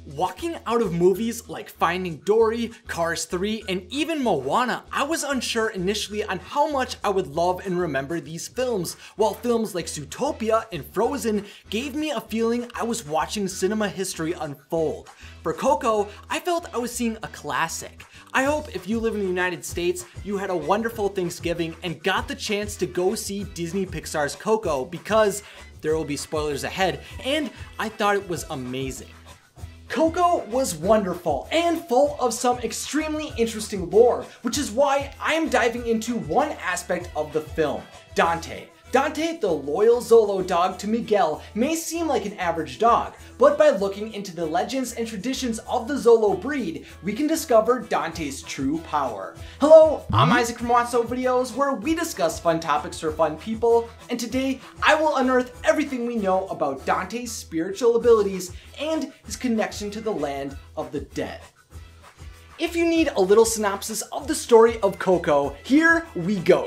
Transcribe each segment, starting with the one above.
Walking out of movies like Finding Dory, Cars 3, and even Moana, I was unsure initially on how much I would love and remember these films, while films like Zootopia and Frozen gave me a feeling I was watching cinema history unfold. For Coco, I felt I was seeing a classic. I hope if you live in the United States, you had a wonderful Thanksgiving and got the chance to go see Disney Pixar's Coco, because there will be spoilers ahead, and I thought it was amazing. Coco was wonderful and full of some extremely interesting lore, which is why I am diving into one aspect of the film, Dante. Dante, the loyal Xolo dog to Miguel, may seem like an average dog, but by looking into the legends and traditions of the Xolo breed, we can discover Dante's true power. Hello, I'm Isaac from Watso Videos, where we discuss fun topics for fun people, and today I will unearth everything we know about Dante's spiritual abilities and his connection to the land of the dead. If you need a little synopsis of the story of Coco, here we go.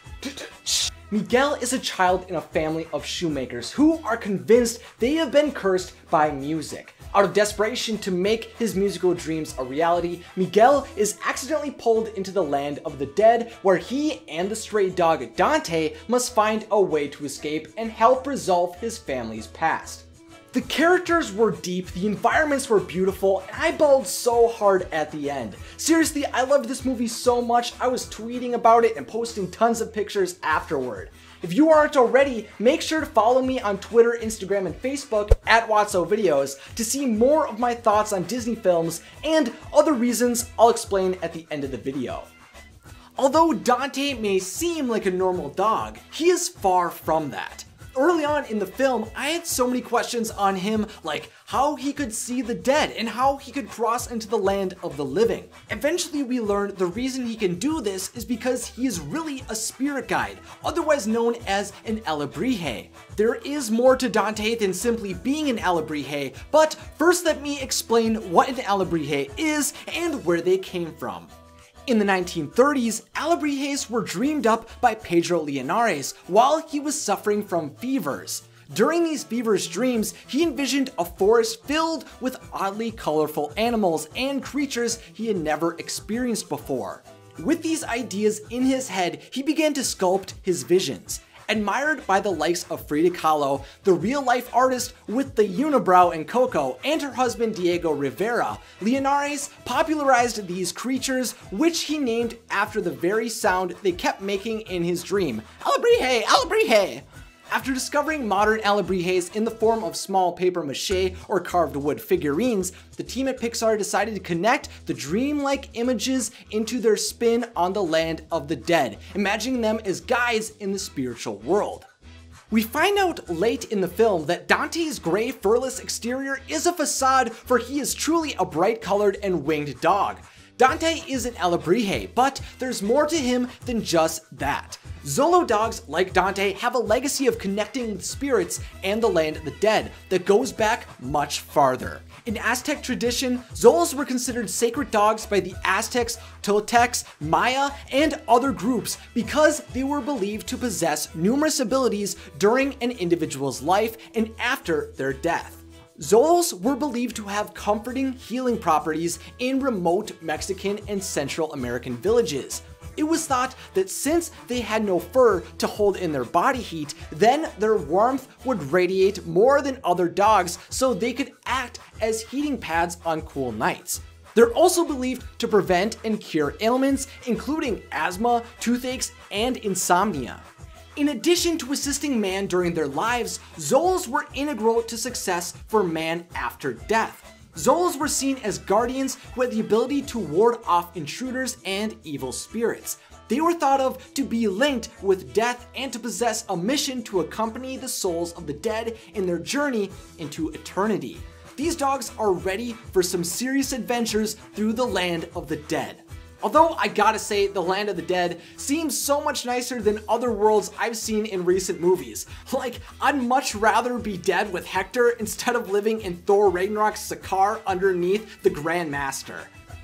Miguel is a child in a family of shoemakers who are convinced they have been cursed by music. Out of desperation to make his musical dreams a reality, Miguel is accidentally pulled into the land of the dead, where he and the stray dog Dante must find a way to escape and help resolve his family's past. The characters were deep, the environments were beautiful, and I bawled so hard at the end. Seriously, I loved this movie so much, I was tweeting about it and posting tons of pictures afterward. If you aren't already, make sure to follow me on Twitter, Instagram, and Facebook at Watso Videos to see more of my thoughts on Disney films and other reasons I'll explain at the end of the video. Although Dante may seem like a normal dog, he is far from that. Early on in the film, I had so many questions on him, like how he could see the dead and how he could cross into the land of the living. Eventually we learned the reason he can do this is because he is really a spirit guide, otherwise known as an Alebrije. There is more to Dante than simply being an Alebrije, but first let me explain what an Alebrije is and where they came from. In the 1930s, Alebrijes were dreamed up by Pedro Linares while he was suffering from fevers. During these feverish dreams, he envisioned a forest filled with oddly colorful animals and creatures he had never experienced before. With these ideas in his head, he began to sculpt his visions. Admired by the likes of Frida Kahlo, the real-life artist with the unibrow in Coco, and her husband Diego Rivera, Linares popularized these creatures, which he named after the very sound they kept making in his dream, Alebrije, Alebrije! After discovering modern Alebrijes in the form of small paper mache or carved wood figurines, the team at Pixar decided to connect the dreamlike images into their spin on the land of the dead, imagining them as guides in the spiritual world. We find out late in the film that Dante's gray furless exterior is a facade, for he is truly a bright-colored and winged dog. Dante is an Alebrije, but there's more to him than just that. Xolo dogs like Dante have a legacy of connecting with spirits and the land of the dead that goes back much farther. In Aztec tradition, Xolos were considered sacred dogs by the Aztecs, Toltecs, Maya, and other groups because they were believed to possess numerous abilities during an individual's life and after their death. Xolos were believed to have comforting, healing properties in remote Mexican and Central American villages. It was thought that since they had no fur to hold in their body heat, then their warmth would radiate more than other dogs, so they could act as heating pads on cool nights. They're also believed to prevent and cure ailments, including asthma, toothaches, and insomnia. In addition to assisting man during their lives, Xolos were integral to success for man after death. Xolos were seen as guardians who had the ability to ward off intruders and evil spirits. They were thought of to be linked with death and to possess a mission to accompany the souls of the dead in their journey into eternity. These dogs are ready for some serious adventures through the land of the dead. Although I gotta say, the land of the dead seems so much nicer than other worlds I've seen in recent movies. Like, I'd much rather be dead with Hector instead of living in Thor Ragnarok's Sakaar underneath the Grand Master.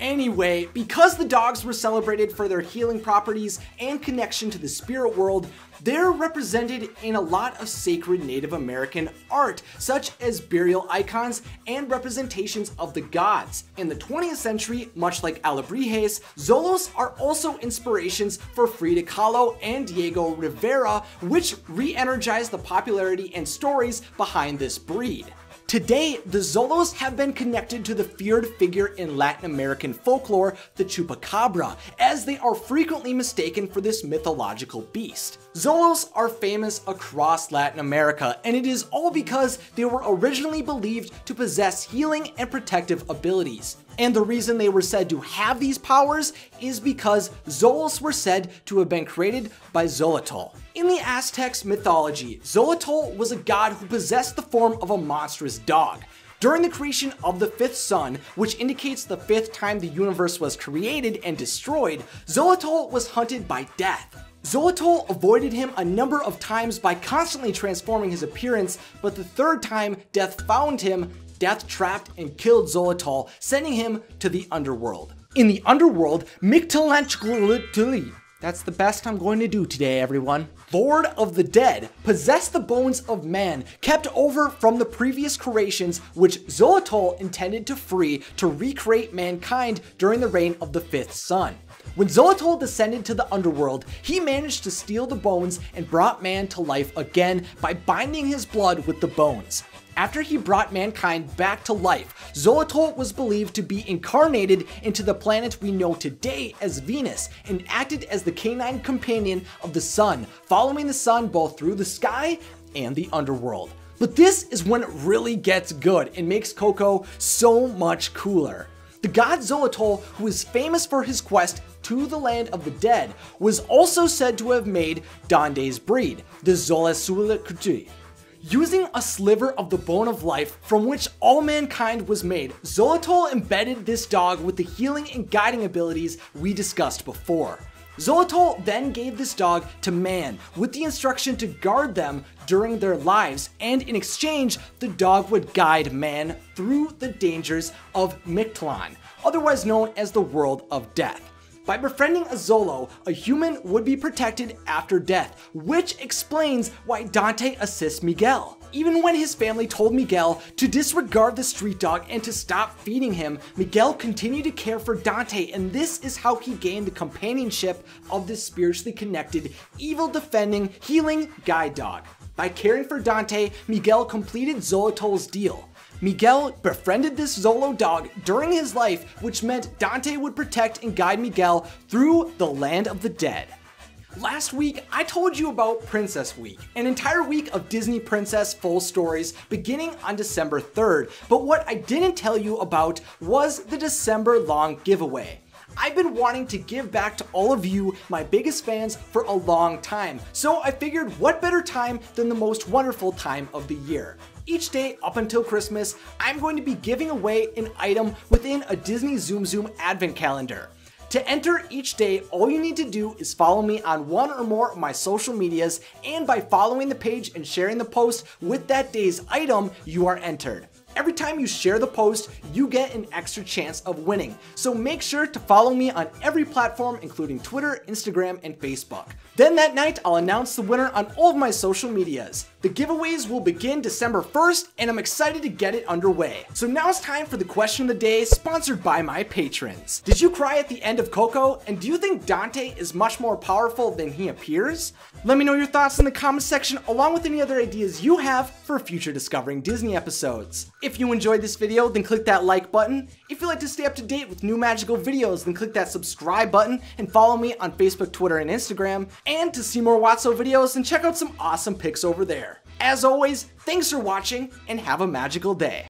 Anyway, because the dogs were celebrated for their healing properties and connection to the spirit world, they're represented in a lot of sacred Native American art, such as burial icons and representations of the gods. In the 20th century, much like Alebrijes, Xolos are also inspirations for Frida Kahlo and Diego Rivera, which re-energized the popularity and stories behind this breed. Today, the Xolos have been connected to the feared figure in Latin American folklore, the chupacabra, as they are frequently mistaken for this mythological beast. Xolos are famous across Latin America, and it is all because they were originally believed to possess healing and protective abilities. And the reason they were said to have these powers is because Xolos were said to have been created by Xolotl. In the Aztecs mythology, Xolotl was a god who possessed the form of a monstrous dog. During the creation of the fifth sun, which indicates the fifth time the universe was created and destroyed, Xolotl was hunted by death. Xolotl avoided him a number of times by constantly transforming his appearance, but the third time death found him, death trapped and killed Xolotl, sending him to the underworld. In the underworld, Mictlantecuhtli, that's the best I'm going to do today, everyone, Lord of the Dead, possessed the bones of man kept over from the previous creations which Xolotl intended to free to recreate mankind during the reign of the fifth sun. When Xolotl descended to the underworld, he managed to steal the bones and brought man to life again by binding his blood with the bones. After he brought mankind back to life, Xolotl was believed to be incarnated into the planet we know today as Venus and acted as the canine companion of the sun, following the sun both through the sky and the underworld. But this is when it really gets good and makes Coco so much cooler. The god Xolotl, who is famous for his quest to the land of the dead, was also said to have made Dante's breed, the Xolosulicuti. Using a sliver of the bone of life from which all mankind was made, Xolotl embedded this dog with the healing and guiding abilities we discussed before. Xolotl then gave this dog to man with the instruction to guard them during their lives, and in exchange, the dog would guide man through the dangers of Mictlan, otherwise known as the world of death. By befriending a Xolo, a human would be protected after death, which explains why Dante assists Miguel. Even when his family told Miguel to disregard the street dog and to stop feeding him, Miguel continued to care for Dante, and this is how he gained the companionship of this spiritually connected, evil-defending, healing guide dog. By caring for Dante, Miguel completed Xolotl's deal. Miguel befriended this Xolo dog during his life, which meant Dante would protect and guide Miguel through the land of the dead. Last week, I told you about Princess Week, an entire week of Disney princess full stories beginning on December 3rd, but what I didn't tell you about was the December long giveaway. I've been wanting to give back to all of you, my biggest fans, for a long time, so I figured what better time than the most wonderful time of the year. Each day up until Christmas, I'm going to be giving away an item within a Disney Zoom Zoom advent calendar. To enter each day, all you need to do is follow me on one or more of my social medias, and by following the page and sharing the post with that day's item, you are entered. Every time you share the post, you get an extra chance of winning. So make sure to follow me on every platform, including Twitter, Instagram, and Facebook. Then that night, I'll announce the winner on all of my social medias. The giveaways will begin December 1st, and I'm excited to get it underway. So now it's time for the question of the day, sponsored by my patrons. Did you cry at the end of Coco? And do you think Dante is much more powerful than he appears? Let me know your thoughts in the comment section, along with any other ideas you have for future Discovering Disney episodes. If you enjoyed this video, then click that like button. If you'd like to stay up to date with new magical videos, then click that subscribe button and follow me on Facebook, Twitter, and Instagram. And to see more Watso videos, then check out some awesome pics over there. As always, thanks for watching and have a magical day.